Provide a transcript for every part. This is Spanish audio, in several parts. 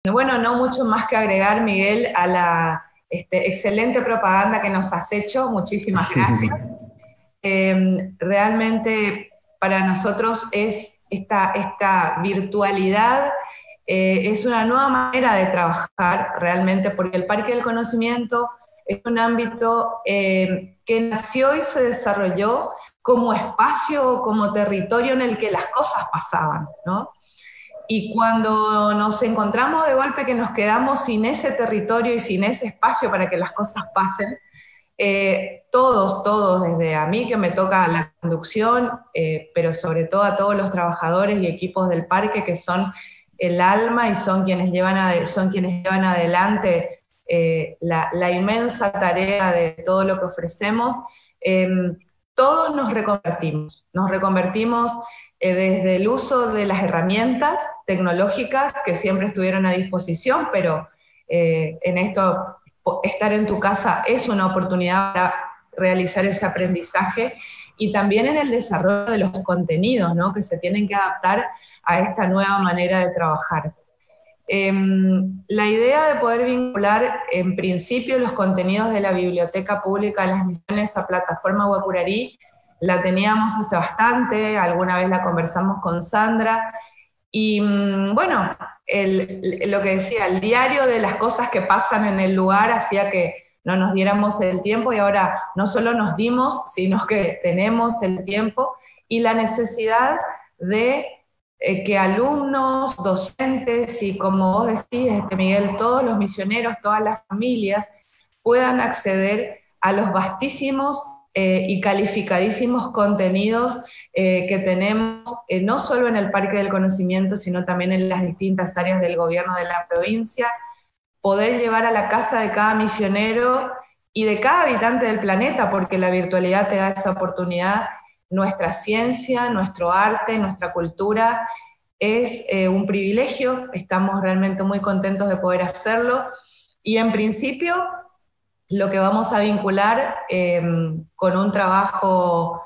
bueno, no mucho más que agregar, Miguel, a la excelente propaganda que nos has hecho. Muchísimas gracias. Realmente para nosotros es esta virtualidad, es una nueva manera de trabajar realmente, porque el Parque del Conocimiento es un ámbito que nació y se desarrolló como espacio, como territorio en el que las cosas pasaban, ¿no? Y cuando nos encontramos de golpe que nos quedamos sin ese territorio y sin ese espacio para que las cosas pasen, todos, desde a mí que me toca la conducción, pero sobre todo a todos los trabajadores y equipos del parque que son el alma y son quienes llevan adelante la inmensa tarea de todo lo que ofrecemos, eh, todos nos reconvertimos desde el uso de las herramientas tecnológicas que siempre estuvieron a disposición, pero en esto estar en tu casa es una oportunidad para realizar ese aprendizaje, y también en el desarrollo de los contenidos, ¿no?, que se tienen que adaptar a esta nueva manera de trabajar. La idea de poder vincular en principio los contenidos de la Biblioteca Pública de las Misiones a Plataforma Guacurarí la teníamos hace bastante, alguna vez la conversamos con Sandra, y bueno, lo que decía, el diario de las cosas que pasan en el lugar hacía que no nos diéramos el tiempo, y ahora no solo nos dimos, sino que tenemos el tiempo y la necesidad de que alumnos, docentes y, como vos decís, Miguel, todos los misioneros, todas las familias puedan acceder a los vastísimos y calificadísimos contenidos que tenemos, no solo en el Parque del Conocimiento, sino también en las distintas áreas del gobierno de la provincia, poder llevar a la casa de cada misionero y de cada habitante del planeta, porque la virtualidad te da esa oportunidad. Nuestra ciencia, nuestro arte, nuestra cultura es un privilegio, estamos realmente muy contentos de poder hacerlo, y en principio lo que vamos a vincular con un trabajo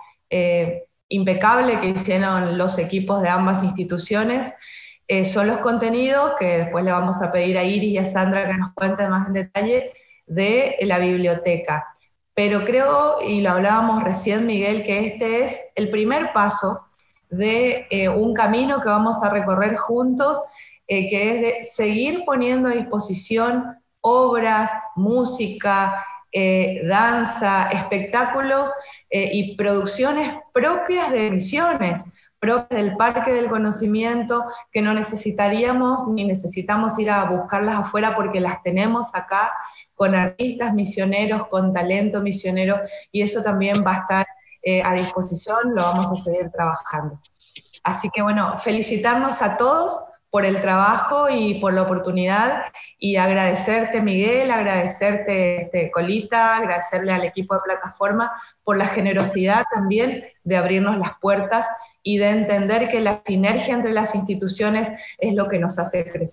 impecable que hicieron los equipos de ambas instituciones son los contenidos que después le vamos a pedir a Iris y a Sandra que nos cuenten más en detalle de la biblioteca. Pero creo, y lo hablábamos recién, Miguel, que este es el primer paso de un camino que vamos a recorrer juntos, que es de seguir poniendo a disposición obras, música, danza, espectáculos y producciones propias de Misiones, propias del Parque del Conocimiento, que no necesitaríamos ni necesitamos ir a buscarlas afuera, porque las tenemos acá, con artistas misioneros, con talento misionero, y eso también va a estar a disposición, lo vamos a seguir trabajando. Así que bueno, felicitarnos a todos por el trabajo y por la oportunidad, y agradecerte, Miguel, agradecerte, Colita, agradecerle al equipo de plataforma por la generosidad también de abrirnos las puertas y de entender que la sinergia entre las instituciones es lo que nos hace crecer.